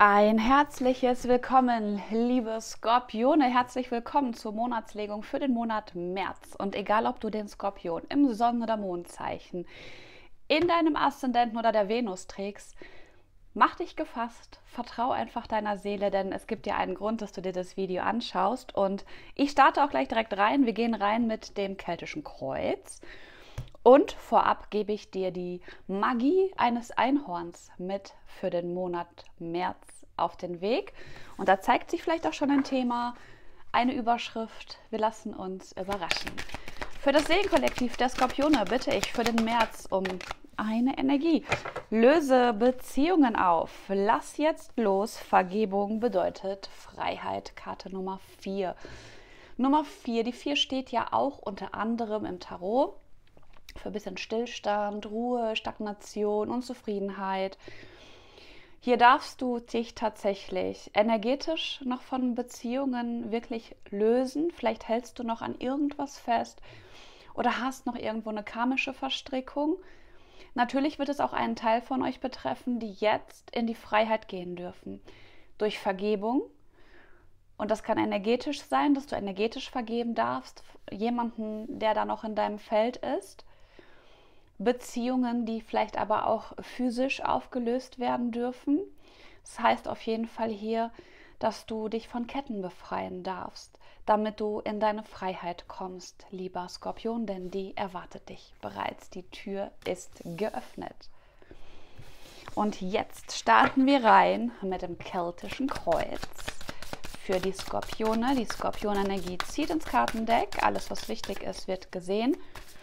Ein herzliches Willkommen, liebe Skorpione. Herzlich willkommen zur Monatslegung für den Monat März. Und egal, ob du den Skorpion im Sonnen- oder Mondzeichen in deinem Aszendenten oder der Venus trägst, mach dich gefasst, vertrau einfach deiner Seele, denn es gibt ja einen Grund, dass du dir das Video anschaust. Und ich starte auch gleich direkt rein. Wir gehen rein mit dem keltischen Kreuz. Und vorab gebe ich dir die Magie eines Einhorns mit für den Monat März auf den Weg. Und da zeigt sich vielleicht auch schon ein Thema, eine Überschrift. Wir lassen uns überraschen. Für das Seelenkollektiv der Skorpione bitte ich für den März um eine Energie. Löse Beziehungen auf. Lass jetzt los. Vergebung bedeutet Freiheit. Karte Nummer 4. Nummer 4. Die 4 steht ja auch unter anderem im Tarot für ein bisschen Stillstand, Ruhe, Stagnation, Unzufriedenheit. Hier darfst du dich tatsächlich energetisch noch von Beziehungen wirklich lösen. Vielleicht hältst du noch an irgendwas fest oder hast noch irgendwo eine karmische Verstrickung. Natürlich wird es auch einen Teil von euch betreffen, die jetzt in die Freiheit gehen dürfen. Durch Vergebung. Und das kann energetisch sein, dass du energetisch vergeben darfst, jemanden, der da noch in deinem Feld ist. Beziehungen, die vielleicht aber auch physisch aufgelöst werden dürfen. Das heißt auf jeden Fall hier, dass du dich von Ketten befreien darfst, damit du in deine Freiheit kommst, lieber Skorpion, denn die erwartet dich bereits. Die Tür ist geöffnet. Und jetzt starten wir rein mit dem keltischen Kreuz. Für die Skorpione, die Skorpionenergie zieht ins Kartendeck. Alles, was wichtig ist, wird gesehen.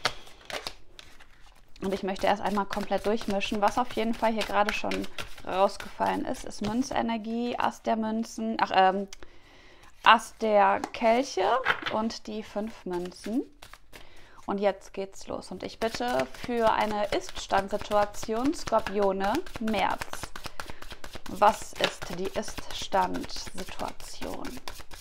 Und ich möchte erst einmal komplett durchmischen. Was auf jeden Fall hier gerade schon rausgefallen ist, ist Münzenergie, Ass der Münzen, Ass der Kelche und die 5 Münzen. Und jetzt geht's los. Und ich bitte für eine Ist-Stand-Situation Skorpione März. Was ist die Ist-Stand-Situation?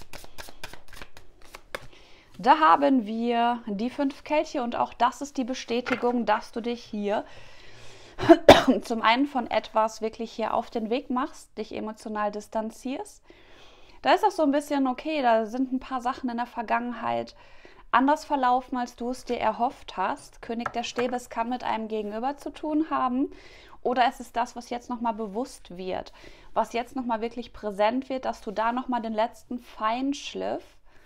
Da haben wir die 5 Kelche und auch das ist die Bestätigung, dass du dich hier zum einen von etwas wirklich hier auf den Weg machst, dich emotional distanzierst. Da ist auch so ein bisschen, okay, da sind ein paar Sachen in der Vergangenheit anders verlaufen, als du es dir erhofft hast. König der Stäbe, es kann mit einem Gegenüber zu tun haben. Oder es ist das, was jetzt nochmal bewusst wird, was jetzt nochmal wirklich präsent wird, dass du da nochmal den letzten Feinschliff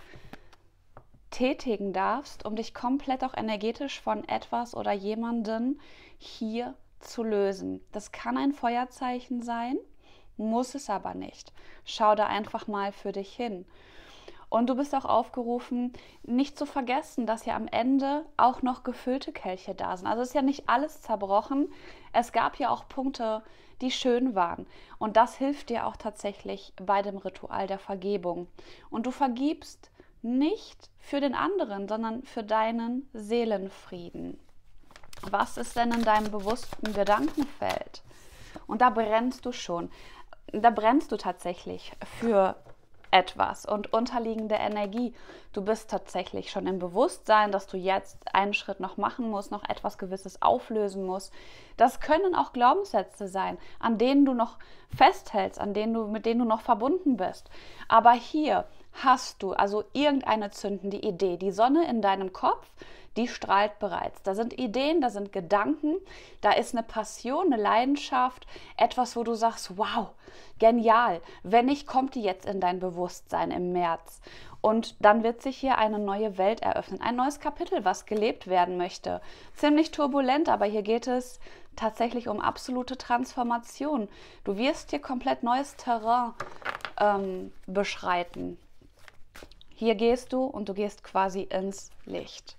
tätigen darfst, um dich komplett auch energetisch von etwas oder jemanden hier zu lösen. Das kann ein Feuerzeichen sein, muss es aber nicht. Schau da einfach mal für dich hin. Und du bist auch aufgerufen, nicht zu vergessen, dass ja am Ende auch noch gefüllte Kelche da sind. Also ist ja nicht alles zerbrochen. Es gab ja auch Punkte, die schön waren. Und das hilft dir auch tatsächlich bei dem Ritual der Vergebung. Und du vergibst nicht für den anderen, sondern für deinen Seelenfrieden. Was ist denn in deinem bewussten Gedankenfeld? Und da brennst du schon. Da brennst du tatsächlich für etwas und unterliegende Energie. Du bist tatsächlich schon im Bewusstsein, dass du jetzt einen Schritt noch machen musst, noch etwas Gewisses auflösen musst. Das können auch Glaubenssätze sein, an denen du noch festhältst, mit denen du noch verbunden bist. Aber hier hast du also irgendeine zündende Idee. Die Sonne in deinem Kopf, die strahlt bereits. Da sind Ideen, da sind Gedanken, da ist eine Passion, eine Leidenschaft, etwas, wo du sagst, wow, genial. Wenn nicht, kommt die jetzt in dein Bewusstsein im März. Und dann wird sich hier eine neue Welt eröffnen, ein neues Kapitel, was gelebt werden möchte. Ziemlich turbulent, aber hier geht es tatsächlich um absolute Transformation. Du wirst hier komplett neues Terrain beschreiten. Hier gehst du und du gehst quasi ins Licht.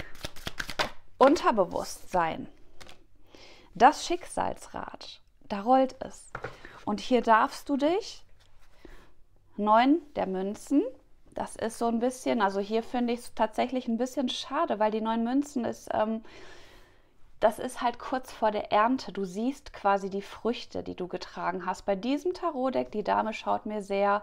Unterbewusstsein. Das Schicksalsrad. Da rollt es. Und hier darfst du dich 9 der Münzen. Das ist so ein bisschen, also hier finde ich es tatsächlich ein bisschen schade, weil die 9 Münzen ist, das ist halt kurz vor der Ernte. Du siehst quasi die Früchte, die du getragen hast. Bei diesem Tarotdeck, die Dame schaut mir sehr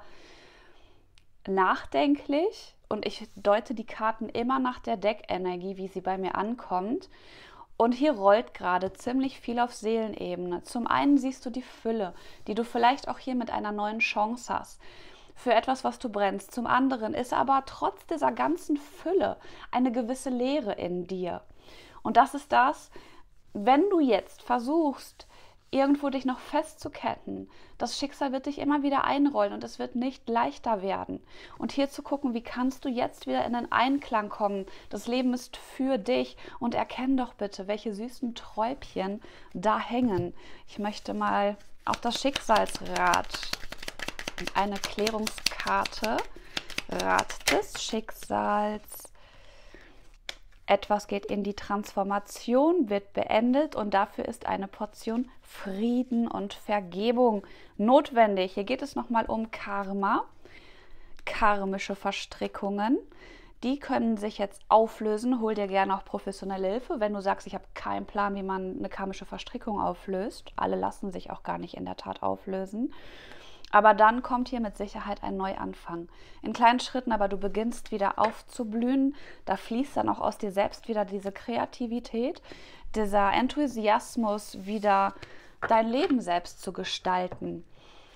nachdenklich und ich deute die Karten immer nach der Deckenergie, wie sie bei mir ankommt. Und hier rollt gerade ziemlich viel auf Seelenebene. Zum einen siehst du die Fülle, die du vielleicht auch hier mit einer neuen Chance hast, für etwas, was du brennst. Zum anderen ist aber trotz dieser ganzen Fülle eine gewisse Leere in dir. Und das ist das, wenn du jetzt versuchst, irgendwo dich noch festzuketten, das Schicksal wird dich immer wieder einrollen und es wird nicht leichter werden. Und hier zu gucken, wie kannst du jetzt wieder in den Einklang kommen? Das Leben ist für dich und erkenn doch bitte, welche süßen Träubchen da hängen. Ich möchte mal auf das Schicksalsrad, eine Klärungskarte, Rat des Schicksals. Etwas geht in die Transformation, wird beendet und dafür ist eine Portion Frieden und Vergebung notwendig. Hier geht es nochmal um Karma, karmische Verstrickungen. Die können sich jetzt auflösen. Hol dir gerne auch professionelle Hilfe, wenn du sagst, ich habe keinen Plan, wie man eine karmische Verstrickung auflöst. Alle lassen sich auch gar nicht in der Tat auflösen. Aber dann kommt hier mit Sicherheit ein Neuanfang. In kleinen Schritten, aber du beginnst wieder aufzublühen. Da fließt dann auch aus dir selbst wieder diese Kreativität, dieser Enthusiasmus, wieder dein Leben selbst zu gestalten.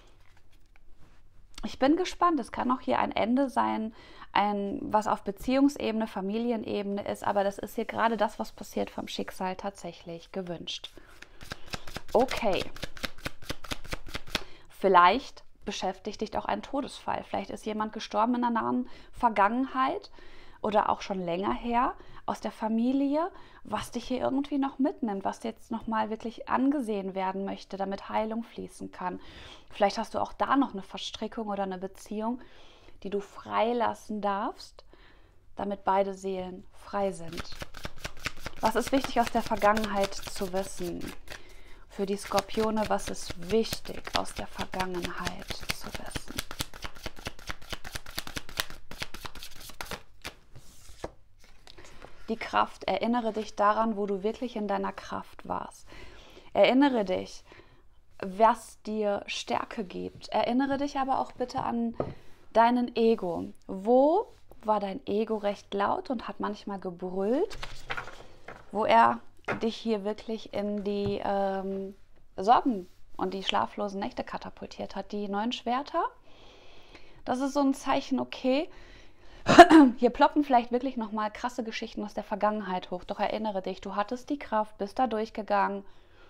Ich bin gespannt. Es kann auch hier ein Ende sein, was auf Beziehungsebene, Familienebene ist. Aber das ist hier gerade das, was passiert vom Schicksal tatsächlich gewünscht. Okay. Vielleicht beschäftigt dich auch ein Todesfall. Vielleicht ist jemand gestorben in der nahen Vergangenheit oder auch schon länger her aus der Familie, was dich hier irgendwie noch mitnimmt, was jetzt nochmal wirklich angesehen werden möchte, damit Heilung fließen kann. Vielleicht hast du auch da noch eine Verstrickung oder eine Beziehung, die du freilassen darfst, damit beide Seelen frei sind. Was ist wichtig aus der Vergangenheit zu wissen? Für die Skorpione, was ist wichtig aus der Vergangenheit zu wissen? Die Kraft, erinnere dich daran, wo du wirklich in deiner Kraft warst. Erinnere dich, was dir Stärke gibt. Erinnere dich aber auch bitte an deinen Ego. Wo war dein Ego recht laut und hat manchmal gebrüllt, wo er dich hier wirklich in die Sorgen und die schlaflosen Nächte katapultiert hat. Die 9 Schwerter, das ist so ein Zeichen, okay, hier ploppen vielleicht wirklich nochmal krasse Geschichten aus der Vergangenheit hoch, doch erinnere dich, du hattest die Kraft, bist da durchgegangen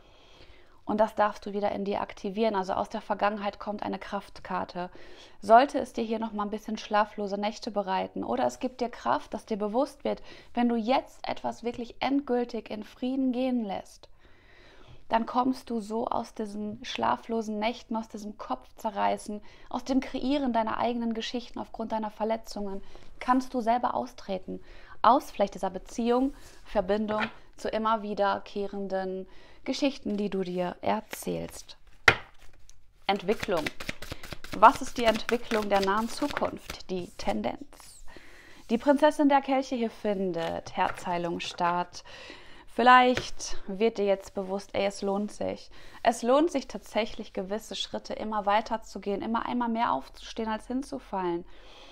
und das darfst du wieder in dir aktivieren. Also aus der Vergangenheit kommt eine Kraftkarte. Sollte es dir hier nochmal ein bisschen schlaflose Nächte bereiten oder es gibt dir Kraft, dass dir bewusst wird, wenn du jetzt etwas wirklich endgültig in Frieden gehen lässt, dann kommst du so aus diesen schlaflosen Nächten, aus diesem Kopfzerreißen, aus dem Kreieren deiner eigenen Geschichten aufgrund deiner Verletzungen, kannst du selber austreten. Aus vielleicht dieser Beziehung, Verbindung zu immer wiederkehrenden Geschichten, die du dir erzählst. Entwicklung. Was ist die Entwicklung der nahen Zukunft? Die Tendenz. Die Prinzessin der Kelche hier findet Herzheilung statt. Vielleicht wird dir jetzt bewusst, es lohnt sich. Es lohnt sich tatsächlich, gewisse Schritte immer weiter zu gehen, immer einmal mehr aufzustehen, als hinzufallen.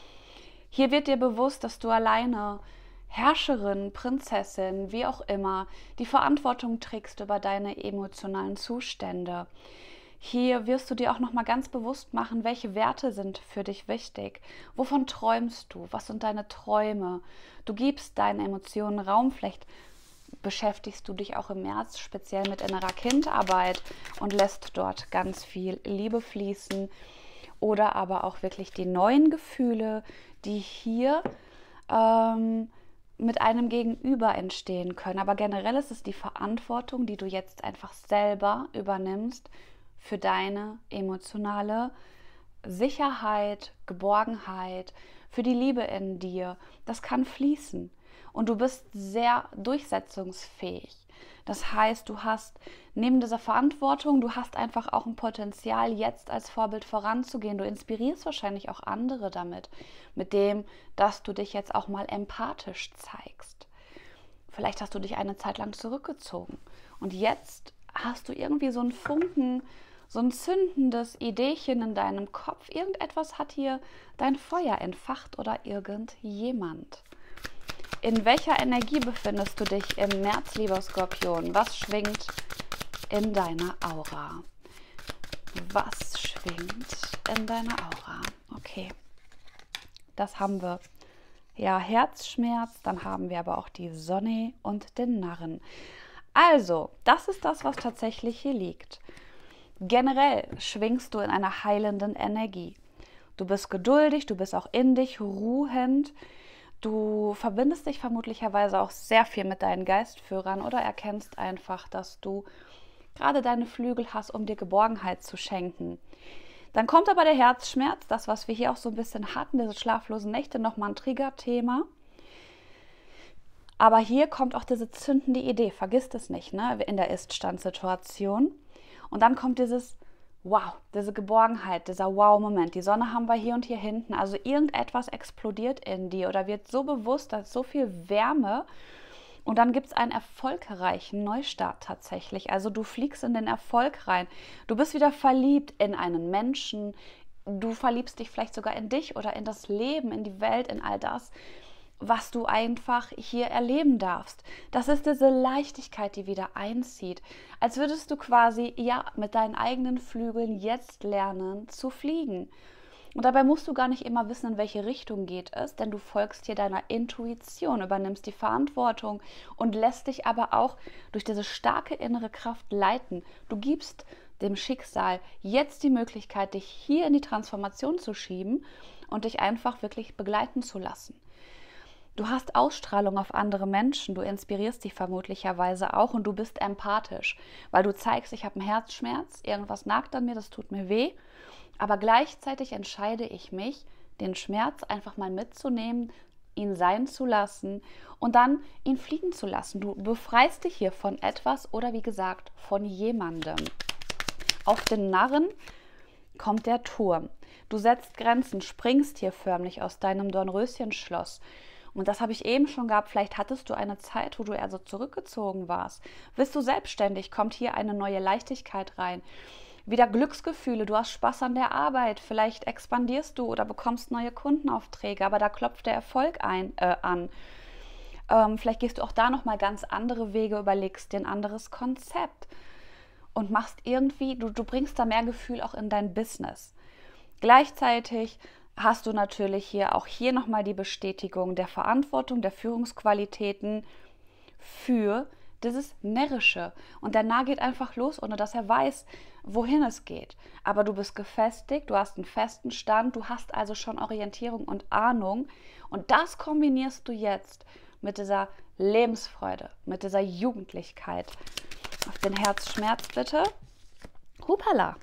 Hier wird dir bewusst, dass du alleine Herrscherin, Prinzessin, wie auch immer, die Verantwortung trägst über deine emotionalen Zustände. Hier wirst du dir auch nochmal ganz bewusst machen, welche Werte sind für dich wichtig. Wovon träumst du? Was sind deine Träume? Du gibst deinen Emotionen Raum. Vielleicht beschäftigst du dich auch im März speziell mit innerer Kindarbeit und lässt dort ganz viel Liebe fließen. Oder aber auch wirklich die neuen Gefühle, die hier mit einem Gegenüber entstehen können. Aber generell ist es die Verantwortung, die du jetzt einfach selber übernimmst für deine emotionale Sicherheit, Geborgenheit, für die Liebe in dir. Das kann fließen. Und du bist sehr durchsetzungsfähig. Das heißt, du hast neben dieser Verantwortung, du hast einfach auch ein Potenzial, jetzt als Vorbild voranzugehen. Du inspirierst wahrscheinlich auch andere damit, mit dem, dass du dich jetzt auch mal empathisch zeigst. Vielleicht hast du dich eine Zeit lang zurückgezogen und jetzt hast du irgendwie so einen Funken, so ein zündendes Ideechen in deinem Kopf. Irgendetwas hat hier dein Feuer entfacht oder irgendjemand. In welcher Energie befindest du dich im März, lieber Skorpion? Was schwingt in deiner Aura? Was schwingt in deiner Aura? Okay, das haben wir. Ja, Herzschmerz, dann haben wir aber auch die Sonne und den Narren. Also, das ist das, was tatsächlich hier liegt. Generell schwingst du in einer heilenden Energie. Du bist geduldig, du bist auch in dich ruhend. Du verbindest dich vermutlicherweise auch sehr viel mit deinen Geistführern oder erkennst einfach, dass du gerade deine Flügel hast, um dir Geborgenheit zu schenken. Dann kommt aber der Herzschmerz, das, was wir hier auch so ein bisschen hatten, diese schlaflosen Nächte, nochmal ein Triggerthema. Aber hier kommt auch diese zündende Idee, vergisst es nicht, ne, in der Ist-Stand-Situation. Und dann kommt dieses Wow, diese Geborgenheit, dieser Wow-Moment. Die Sonne haben wir hier und hier hinten. Also irgendetwas explodiert in dir oder wird so bewusst, da ist so viel Wärme. Und dann gibt es einen erfolgreichen Neustart tatsächlich. Also du fliegst in den Erfolg rein. Du bist wieder verliebt in einen Menschen. Du verliebst dich vielleicht sogar in dich oder in das Leben, in die Welt, in all das, was du einfach hier erleben darfst. Das ist diese Leichtigkeit, die wieder einzieht. Als würdest du quasi, ja, mit deinen eigenen Flügeln jetzt lernen zu fliegen. Und dabei musst du gar nicht immer wissen, in welche Richtung geht es, denn du folgst hier deiner Intuition, übernimmst die Verantwortung und lässt dich aber auch durch diese starke innere Kraft leiten. Du gibst dem Schicksal jetzt die Möglichkeit, dich hier in die Transformation zu schieben und dich einfach wirklich begleiten zu lassen. Du hast Ausstrahlung auf andere Menschen, du inspirierst dich vermutlicherweise auch und du bist empathisch, weil du zeigst, ich habe einen Herzschmerz, irgendwas nagt an mir, das tut mir weh, aber gleichzeitig entscheide ich mich, den Schmerz einfach mal mitzunehmen, ihn sein zu lassen und dann ihn fliegen zu lassen. Du befreist dich hier von etwas oder wie gesagt von jemandem. Auf den Narren kommt der Turm. Du setzt Grenzen, springst hier förmlich aus deinem Dornröschenschloss. Und das habe ich eben schon gehabt, vielleicht hattest du eine Zeit, wo du eher so zurückgezogen warst. Bist du selbstständig, kommt hier eine neue Leichtigkeit rein. Wieder Glücksgefühle, du hast Spaß an der Arbeit, vielleicht expandierst du oder bekommst neue Kundenaufträge, aber da klopft der Erfolg an. Vielleicht gehst du auch da nochmal ganz andere Wege, überlegst dir ein anderes Konzept und machst irgendwie, du bringst da mehr Gefühl auch in dein Business. Gleichzeitig hast du natürlich hier auch hier nochmal die Bestätigung der Verantwortung, der Führungsqualitäten für dieses Närrische. Und der Narr geht einfach los, ohne dass er weiß, wohin es geht. Aber du bist gefestigt, du hast einen festen Stand, du hast also schon Orientierung und Ahnung. Und das kombinierst du jetzt mit dieser Lebensfreude, mit dieser Jugendlichkeit. Auf den Herzschmerz bitte. Hupala.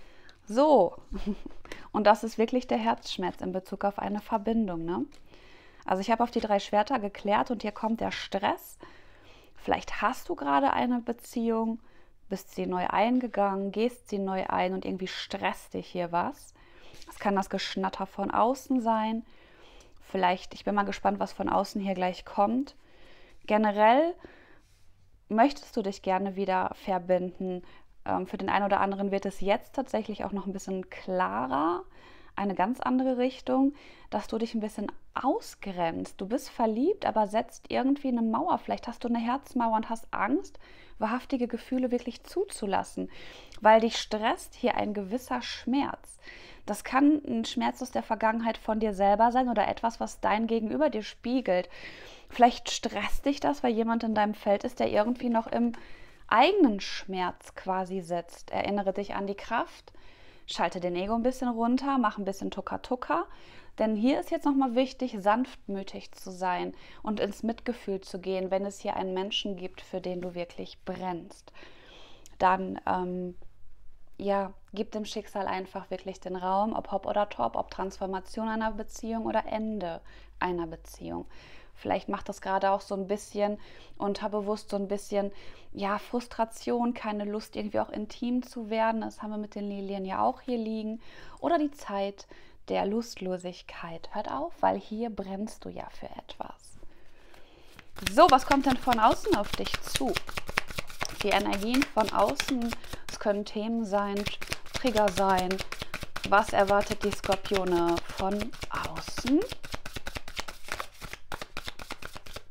So. Und das ist wirklich der Herzschmerz in Bezug auf eine Verbindung, ne? Also ich habe auf die 3 Schwerter geklärt und hier kommt der Stress. Vielleicht hast du gerade eine Beziehung, bist sie neu eingegangen, gehst sie neu ein und irgendwie stresst dich hier was. Es kann das Geschnatter von außen sein. Vielleicht, ich bin mal gespannt, was von außen hier gleich kommt. Generell möchtest du dich gerne wieder verbinden. Für den einen oder anderen wird es jetzt tatsächlich auch noch ein bisschen klarer, eine ganz andere Richtung, dass du dich ein bisschen ausgrenzt. Du bist verliebt, aber setzt irgendwie eine Mauer. Vielleicht hast du eine Herzmauer und hast Angst, wahrhaftige Gefühle wirklich zuzulassen, weil dich stresst hier ein gewisser Schmerz. Das kann ein Schmerz aus der Vergangenheit von dir selber sein oder etwas, was dein Gegenüber dir spiegelt. Vielleicht stresst dich das, weil jemand in deinem Feld ist, der irgendwie noch im eigenen Schmerz quasi sitzt. Erinnere dich an die Kraft, schalte den Ego ein bisschen runter, mach ein bisschen Tucker-Tucker, denn hier ist jetzt nochmal wichtig, sanftmütig zu sein und ins Mitgefühl zu gehen, wenn es hier einen Menschen gibt, für den du wirklich brennst. Dann, gib dem Schicksal einfach wirklich den Raum, ob hopp oder top, ob Transformation einer Beziehung oder Ende einer Beziehung. Vielleicht macht das gerade auch so ein bisschen unterbewusst so ein bisschen, Frustration, keine Lust, irgendwie auch intim zu werden. Das haben wir mit den Lilien ja auch hier liegen. Oder die Zeit der Lustlosigkeit. Hört auf, weil hier brennst du ja für etwas. So, was kommt denn von außen auf dich zu? Die Energien von außen, es können Themen sein, Trigger sein. Was erwartet die Skorpione von außen?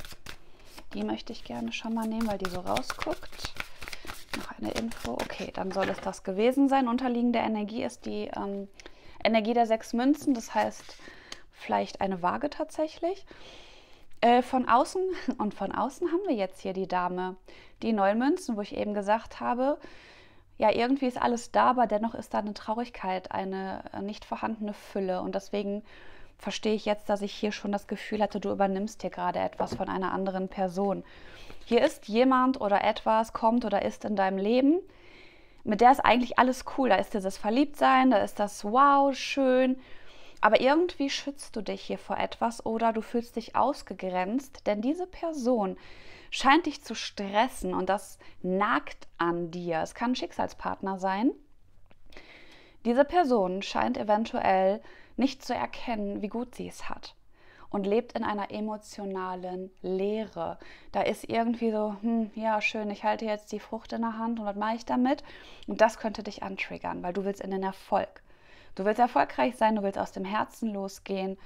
Die möchte ich gerne schon mal nehmen, weil die so rausguckt. Noch eine Info. Okay, dann soll es das gewesen sein. Unterliegende Energie ist die Energie der 6 Münzen. Das heißt, vielleicht eine Waage tatsächlich. Von außen haben wir jetzt hier die Dame. Die 9 Münzen, wo ich eben gesagt habe, ja, irgendwie ist alles da, aber dennoch ist da eine Traurigkeit, eine nicht vorhandene Fülle. Und deswegen verstehe ich jetzt, dass ich hier schon das Gefühl hatte, du übernimmst hier gerade etwas von einer anderen Person. Hier ist jemand oder etwas, kommt oder ist in deinem Leben, mit der ist eigentlich alles cool. Da ist dieses Verliebtsein, da ist das Wow, schön. Aber irgendwie schützt du dich hier vor etwas oder du fühlst dich ausgegrenzt, denn diese Person scheint dich zu stressen und das nagt an dir. Es kann ein Schicksalspartner sein. Diese Person scheint eventuell nicht zu erkennen, wie gut sie es hat und lebt in einer emotionalen Leere. Da ist irgendwie so, ja schön, ich halte jetzt die Frucht in der Hand und was mache ich damit? Und das könnte dich antriggern, weil du willst in den Erfolg. Du willst erfolgreich sein, du willst aus dem Herzen losgehen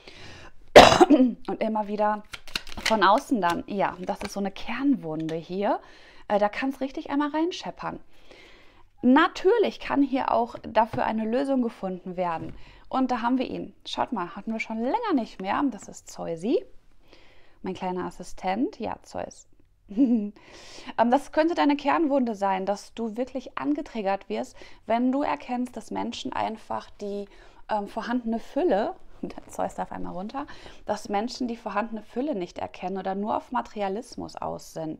und immer wieder von außen dann, ja, das ist so eine Kernwunde hier, da kann es richtig einmal reinscheppern. Natürlich kann hier auch dafür eine Lösung gefunden werden. Und da haben wir ihn. Schaut mal, hatten wir schon länger nicht mehr. Das ist Zeusi, mein kleiner Assistent. Ja, Zeus. Das könnte deine Kernwunde sein, dass du wirklich angetriggert wirst, wenn du erkennst, dass Menschen einfach die vorhandene Fülle, der Zeus darf einmal runter, dass Menschen die vorhandene Fülle nicht erkennen oder nur auf Materialismus aus sind.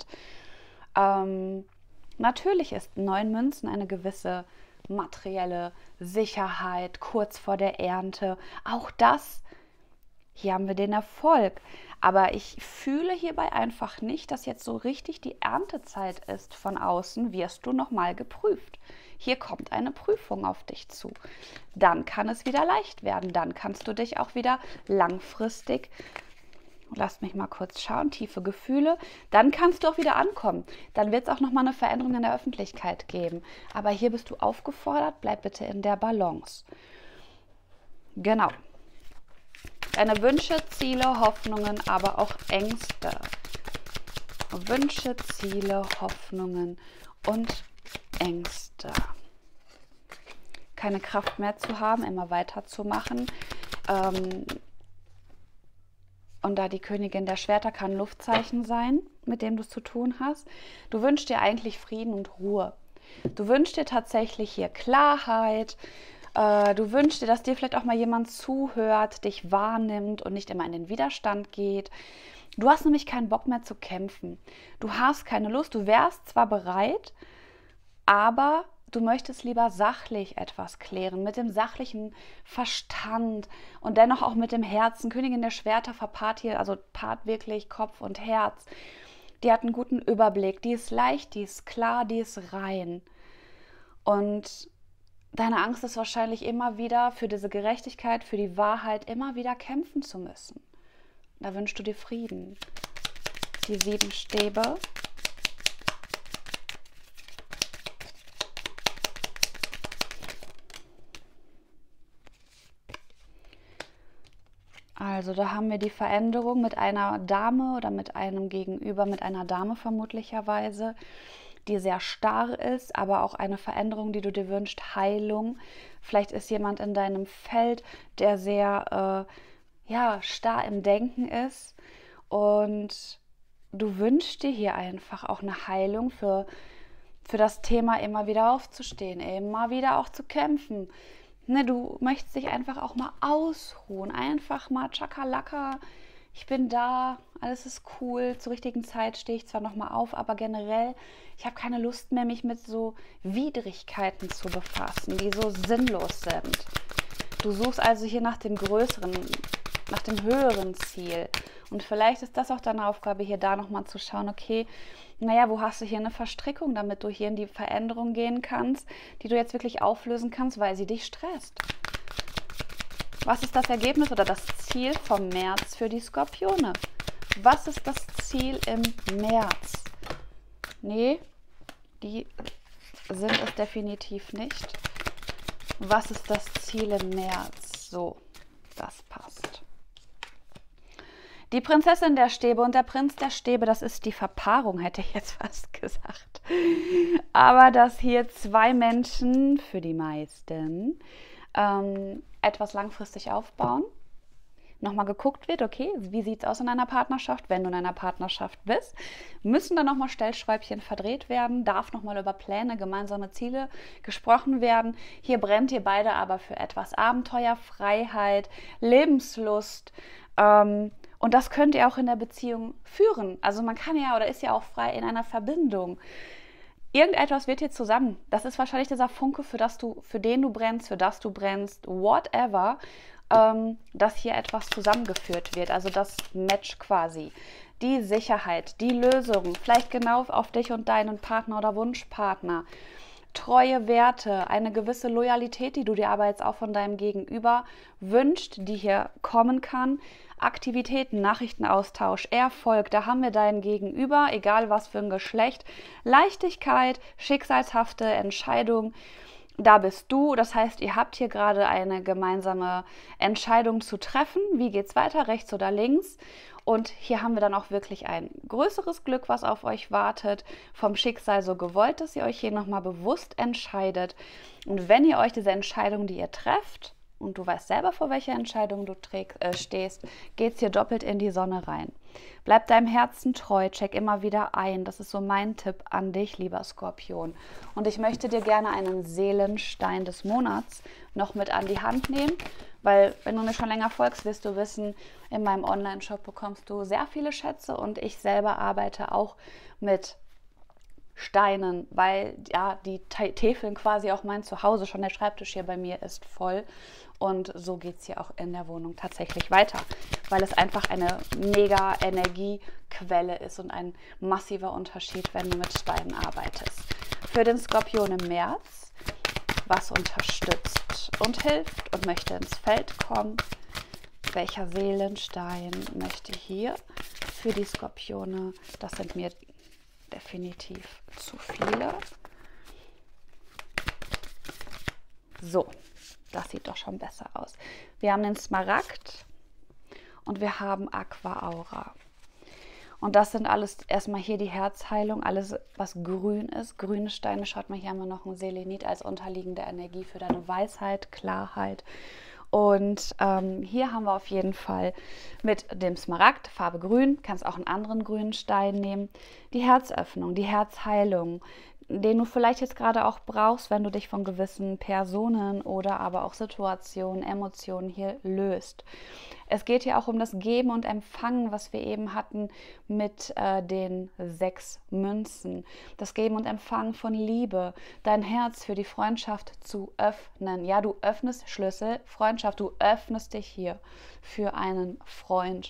Natürlich ist 9 Münzen eine gewisse materielle Sicherheit kurz vor der Ernte. Auch das, hier haben wir den Erfolg. Aber ich fühle hierbei einfach nicht, dass jetzt so richtig die Erntezeit ist. Von außen wirst du nochmal geprüft. Hier kommt eine Prüfung auf dich zu. Dann kann es wieder leicht werden. Dann kannst du dich auch wieder langfristig, lasst mich mal kurz schauen, tiefe Gefühle, dann kannst du auch wieder ankommen. Dann wird es auch nochmal eine Veränderung in der Öffentlichkeit geben. Aber hier bist du aufgefordert, bleib bitte in der Balance. Genau. Deine Wünsche, Ziele, Hoffnungen, aber auch Ängste. Wünsche, Ziele, Hoffnungen und Ängste. Keine Kraft mehr zu haben, immer weiterzumachen. Und da die Königin der Schwerter kann ein Luftzeichen sein, mit dem du es zu tun hast. Du wünschst dir eigentlich Frieden und Ruhe. Du wünschst dir tatsächlich hier Klarheit. Du wünschst dir, dass dir vielleicht auch mal jemand zuhört, dich wahrnimmt und nicht immer in den Widerstand geht. Du hast nämlich keinen Bock mehr zu kämpfen. Du hast keine Lust. Du wärst zwar bereit, aber du möchtest lieber sachlich etwas klären, mit dem sachlichen Verstand und dennoch auch mit dem Herzen. Königin der Schwerter verpaart hier, also paart wirklich Kopf und Herz. Die hat einen guten Überblick, die ist leicht, die ist klar, die ist rein. Und deine Angst ist wahrscheinlich immer wieder für diese Gerechtigkeit, für die Wahrheit immer wieder kämpfen zu müssen. Da wünschst du dir Frieden. Die 7 Stäbe. Also da haben wir die Veränderung mit einer Dame oder mit einem Gegenüber, mit einer Dame vermutlicherweise, die sehr starr ist, aber auch eine Veränderung, die du dir wünschst, Heilung. Vielleicht ist jemand in deinem Feld, der sehr starr im Denken ist und du wünschst dir hier einfach auch eine Heilung für das Thema, immer wieder aufzustehen, immer wieder auch zu kämpfen. Ne, du möchtest dich einfach auch mal ausruhen, einfach mal Chakalaka, ich bin da, alles ist cool, zur richtigen Zeit stehe ich zwar nochmal auf, aber generell, ich habe keine Lust mehr, mich mit so Widrigkeiten zu befassen, die so sinnlos sind. Du suchst also hier nach dem größeren, nach dem höheren Ziel. Und vielleicht ist das auch deine Aufgabe, hier da nochmal zu schauen, okay, naja, wo hast du hier eine Verstrickung, damit du hier in die Veränderung gehen kannst, die du jetzt wirklich auflösen kannst, weil sie dich stresst. Was ist das Ergebnis oder das Ziel vom März für die Skorpione? Was ist das Ziel im März? Nee, die sind es definitiv nicht. Was ist das Ziel im März? So, das passt. Die Prinzessin der Stäbe und der Prinz der Stäbe, das ist die Verpaarung, hätte ich jetzt fast gesagt. Aber dass hier zwei Menschen, für die meisten, etwas langfristig aufbauen. Nochmal geguckt wird, okay, wie sieht es aus in einer Partnerschaft, wenn du in einer Partnerschaft bist, müssen dann nochmal Stellschräubchen verdreht werden, darf nochmal über Pläne, gemeinsame Ziele gesprochen werden. Hier brennt ihr beide aber für etwas Abenteuer, Freiheit, Lebenslust, und das könnt ihr auch in der Beziehung führen. Also man kann ja oder ist ja auch frei in einer Verbindung. Irgendetwas wird hier zusammen. Das ist wahrscheinlich dieser Funke, für den du brennst, für das du brennst, whatever, dass hier etwas zusammengeführt wird. Also das Match quasi. Die Sicherheit, die Lösung, vielleicht genau auf dich und deinen Partner oder Wunschpartner. Treue Werte, eine gewisse Loyalität, die du dir aber jetzt auch von deinem Gegenüber wünscht, die hier kommen kann. Aktivitäten, Nachrichtenaustausch, Erfolg, da haben wir dein Gegenüber, egal was für ein Geschlecht. Leichtigkeit, schicksalshafte Entscheidung, da bist du. Das heißt, ihr habt hier gerade eine gemeinsame Entscheidung zu treffen. Wie geht's weiter, rechts oder links? Und hier haben wir dann auch wirklich ein größeres Glück, was auf euch wartet. Vom Schicksal so gewollt, dass ihr euch hier nochmal bewusst entscheidet. Und wenn ihr euch diese Entscheidung, die ihr trefft, und du weißt selber, vor welcher Entscheidung du stehst, geht es hier doppelt in die Sonne rein. Bleib deinem Herzen treu, check immer wieder ein. Das ist so mein Tipp an dich, lieber Skorpion. Und ich möchte dir gerne einen Seelenstein des Monats noch mit an die Hand nehmen, weil wenn du mir schon länger folgst, wirst du wissen, in meinem Online-Shop bekommst du sehr viele Schätze und ich selber arbeite auch mit Steinen, weil ja, die täfeln quasi auch mein Zuhause. Schon der Schreibtisch hier bei mir ist voll. Und so geht es hier auch in der Wohnung tatsächlich weiter, weil es einfach eine mega Energiequelle ist und ein massiver Unterschied, wenn du mit Steinen arbeitest. Für den Skorpion im März, was unterstützt und hilft und möchte ins Feld kommen. Welcher Seelenstein möchte hier für die Skorpione? Das sind mir definitiv zu viele. So, das sieht doch schon besser aus. Wir haben den Smaragd und wir haben Aqua Aura. Und das sind alles erstmal hier die Herzheilung, alles was grün ist. Grüne Steine, schaut mal, hier haben wir noch ein Selenit als unterliegende Energie für deine Weisheit, Klarheit. Und hier haben wir auf jeden Fall mit dem Smaragd, Farbe grün, kannst auch einen anderen grünen Stein nehmen, die Herzöffnung, die Herzheilung, den du vielleicht jetzt gerade auch brauchst, wenn du dich von gewissen Personen oder aber auch Situationen, Emotionen hier löst. Es geht hier auch um das Geben und Empfangen, was wir eben hatten mit den 6 Münzen. Das Geben und Empfangen von Liebe, dein Herz für die Freundschaft zu öffnen. Ja, du öffnest Schlüssel, Freundschaft, du öffnest dich hier für einen Freund.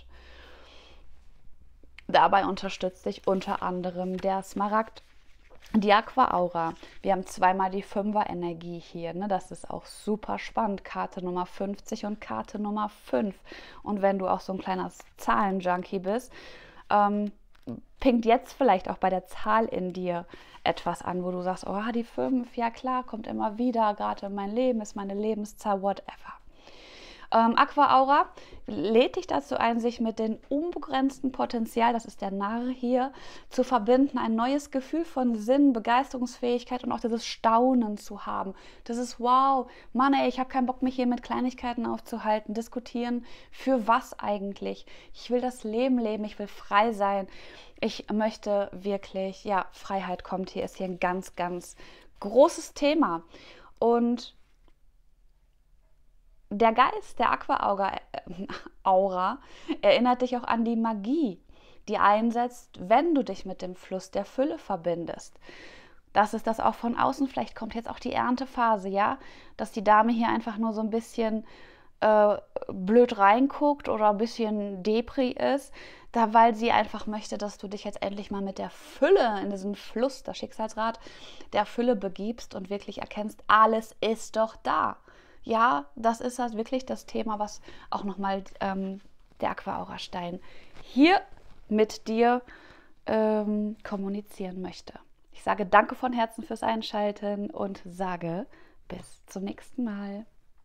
Dabei unterstützt dich unter anderem der Smaragd. Die Aqua Aura, wir haben zweimal die 5er Energie hier, ne? Das ist auch super spannend, Karte Nummer 50 und Karte Nummer 5. Und wenn du auch so ein kleiner Zahlenjunkie bist, pinkt jetzt vielleicht auch bei der Zahl in dir etwas an, wo du sagst, oh, die 5, ja klar, kommt immer wieder, gerade in mein Leben, ist meine Lebenszahl, whatever. Aqua Aura lädt dich dazu ein, sich mit dem unbegrenzten Potenzial, das ist der Narr hier, zu verbinden, ein neues Gefühl von Sinn, Begeisterungsfähigkeit und auch dieses Staunen zu haben. Das ist wow, Mann ey, ich habe keinen Bock, mich hier mit Kleinigkeiten aufzuhalten, diskutieren, für was eigentlich? Ich will das Leben leben, ich will frei sein. Ich möchte wirklich, ja, Freiheit kommt hier, ist hier ein ganz, ganz großes Thema. Und der Geist der Aqua Aura erinnert dich auch an die Magie, die einsetzt, wenn du dich mit dem Fluss der Fülle verbindest. Das ist das auch von außen. Vielleicht kommt jetzt auch die Erntephase, ja, dass die Dame hier einfach nur so ein bisschen blöd reinguckt oder ein bisschen Depri ist, da weil sie einfach möchte, dass du dich jetzt endlich mal mit der Fülle in diesen Fluss, das Schicksalsrad der Fülle begibst und wirklich erkennst, alles ist doch da. Ja, das ist halt wirklich das Thema, was auch nochmal der Aqua Aura Stein hier mit dir kommunizieren möchte. Ich sage danke von Herzen fürs Einschalten und sage bis zum nächsten Mal.